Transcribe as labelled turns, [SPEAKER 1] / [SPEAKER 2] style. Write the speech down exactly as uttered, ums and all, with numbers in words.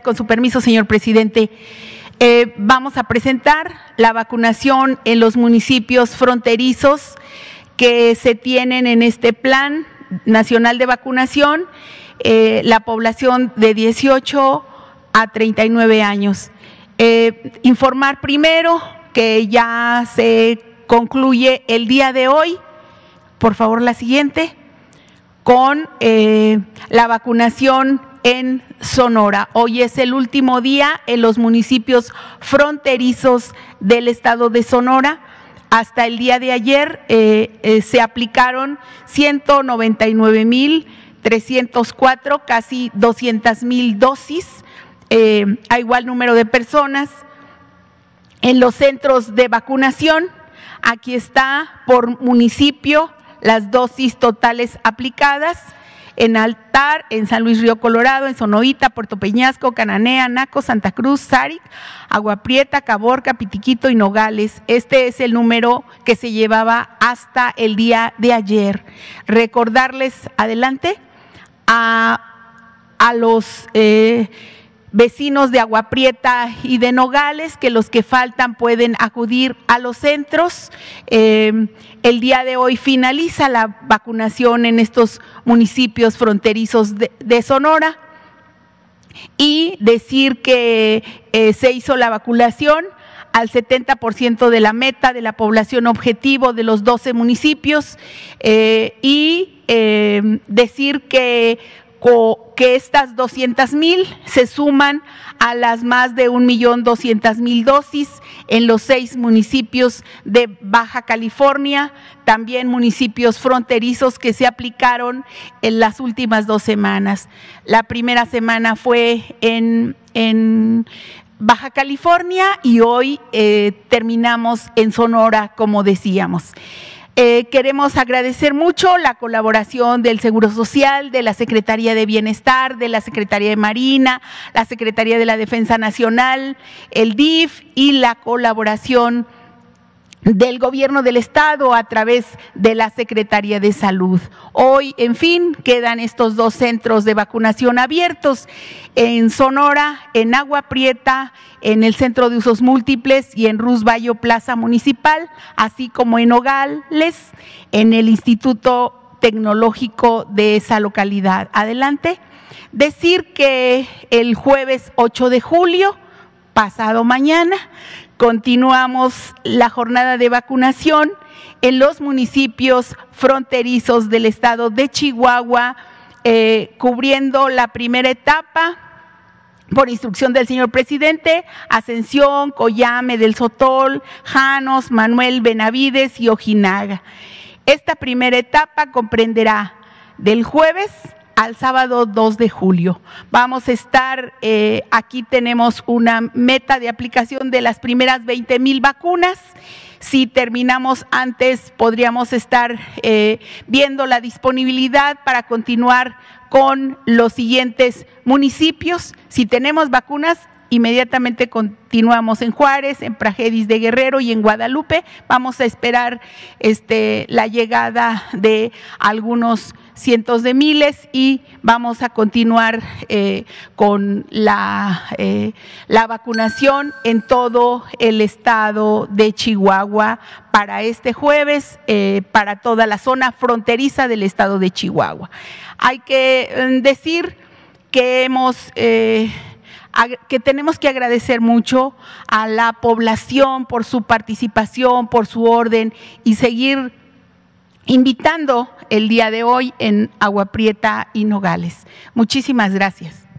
[SPEAKER 1] Con su permiso, señor presidente, eh, vamos a presentar la vacunación en los municipios fronterizos que se tienen en este Plan Nacional de Vacunación, eh, la población de dieciocho a treinta y nueve años. Eh, informar primero que ya se concluye el día de hoy, por favor la siguiente, con eh, la vacunación en Sonora. Hoy es el último día en los municipios fronterizos del estado de Sonora. Hasta el día de ayer eh, eh, se aplicaron ciento noventa y nueve mil trescientos cuatro, casi doscientas mil dosis, eh, a igual número de personas. En los centros de vacunación, aquí está por municipio las dosis totales aplicadas: en Altar, en San Luis Río Colorado, en Sonoita, Puerto Peñasco, Cananea, Naco, Santa Cruz, Sáric, Agua Prieta, Caborca, Pitiquito y Nogales. Este es el número que se llevaba hasta el día de ayer. Recordarles, adelante, a, a los eh, vecinos de Agua Prieta y de Nogales que los que faltan pueden acudir a los centros. Eh, el día de hoy finaliza la vacunación en estos municipios fronterizos de, de Sonora, y decir que eh, se hizo la vacunación al setenta por ciento de la meta de la población objetivo de los doce municipios, eh, y eh, decir que que estas doscientas mil se suman a las más de un millón doscientas mil dosis en los seis municipios de Baja California, también municipios fronterizos que se aplicaron en las últimas dos semanas. La primera semana fue en, en Baja California y hoy eh, terminamos en Sonora, como decíamos. Eh, queremos agradecer mucho la colaboración del Seguro Social, de la Secretaría de Bienestar, de la Secretaría de Marina, la Secretaría de la Defensa Nacional, el D I F y la colaboración del Gobierno del Estado a través de la Secretaría de Salud. Hoy, en fin, quedan estos dos centros de vacunación abiertos en Sonora, en Agua Prieta, en el Centro de Usos Múltiples y en Rusvallo Plaza Municipal, así como en Nogales, en el Instituto Tecnológico de esa localidad. Adelante. Decir que el jueves ocho de julio, pasado mañana, continuamos la jornada de vacunación en los municipios fronterizos del estado de Chihuahua, eh, cubriendo la primera etapa por instrucción del señor presidente: Ascensión, Coyame del Sotol, Janos, Manuel, Benavides y Ojinaga. Esta primera etapa comprenderá del jueves al sábado dos de julio. Vamos a estar, eh, aquí tenemos una meta de aplicación de las primeras veinte mil vacunas. Si terminamos antes, podríamos estar eh, viendo la disponibilidad para continuar con los siguientes municipios. Si tenemos vacunas, inmediatamente continuamos en Juárez, en Praxedis de Guerrero y en Guadalupe. Vamos a esperar este, la llegada de algunos cientos de miles y vamos a continuar eh, con la, eh, la vacunación en todo el estado de Chihuahua para este jueves, eh, para toda la zona fronteriza del estado de Chihuahua. Hay que eh, decir que hemos... Eh, que tenemos que agradecer mucho a la población por su participación, por su orden, y seguir invitando el día de hoy en Agua Prieta y Nogales. Muchísimas gracias.